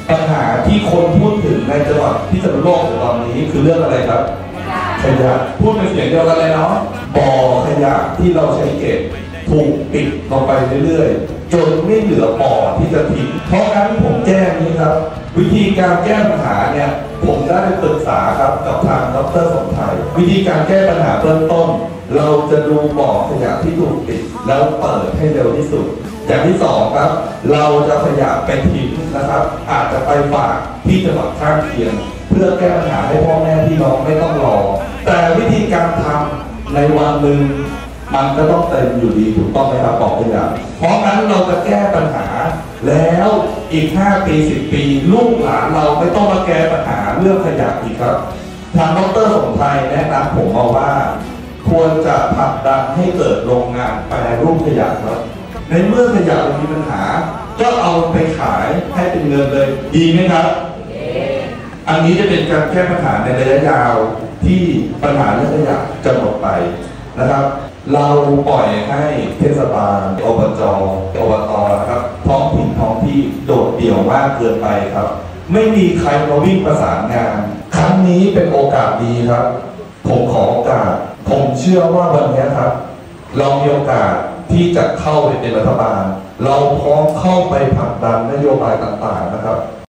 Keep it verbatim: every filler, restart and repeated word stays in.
ปัญหาที่คนพูดถึงในจังหวัดพิษณุโลกตอนนี้คือเรื่องอะไรครับขยะพูดเป็นเสียงเดียวกันเลยเนาะบ่อขยะที่เราใช้เก็บถูกปิดลงไปเรื่อยๆจนไม่เหลือบ่อที่จะทิ้งเพราะงั้นผมแจ้งนี้ครับวิธีการแก้ปัญหาเนี่ยผมได้ปรึกษาครับกับทางดร.สมไทยวิธีการแก้ปัญหาเบื้องต้นเราจะดูบ่อขยะที่ถูกปิดแล้วเปิดให้เร็วที่สุดอย่างที่สองครับเราจะขยะไปทิ้งนะครับอาจจะไปฝากที่จังหวัดข้างเคียงเพื่อแก้ปัญหาให้พ่อแม่พี่น้องไม่ต้องรอแต่วิธีการทำในวันหนึ่งมันก็ต้องเต็มอยู่ดีถูกต้องไหมครับบอกขยะเพราะงั้นเราจะแก้ปัญหาแล้วอีกห้าปีสิบปีลูกหลานเราไม่ต้องมาแก้ปัญหาเรื่องขยะอีกครับทางดร.สมไทยแนะนำผมมาว่าควรจะผลักดันให้เกิดโรงงานแปรรูปขยะครับในเมื่อขยะมีปัญหาก็เอาไปขายให้เป็นเงินเลยดีไหมครับอันนี้จะเป็นการแก้ปัญหาในระยะยาวที่ปัญหาเรื่องขยะจะหมดไปนะครับเราปล่อยให้เทศบาลอบจอบตนะครับท้องถิ่นท้องที่โดดเดี่ยวมากเกินไปครับไม่มีใครมาวิ่งประสานงานครั้งนี้เป็นโอกาสดีครับผมขอโอกาสผมเชื่อว่าวันนี้ครับเรามีโอกาสที่จะเข้าไปเป็นรัฐบาลเราพร้อมเข้าไปผลักดันนโยบายต่างๆนะครับ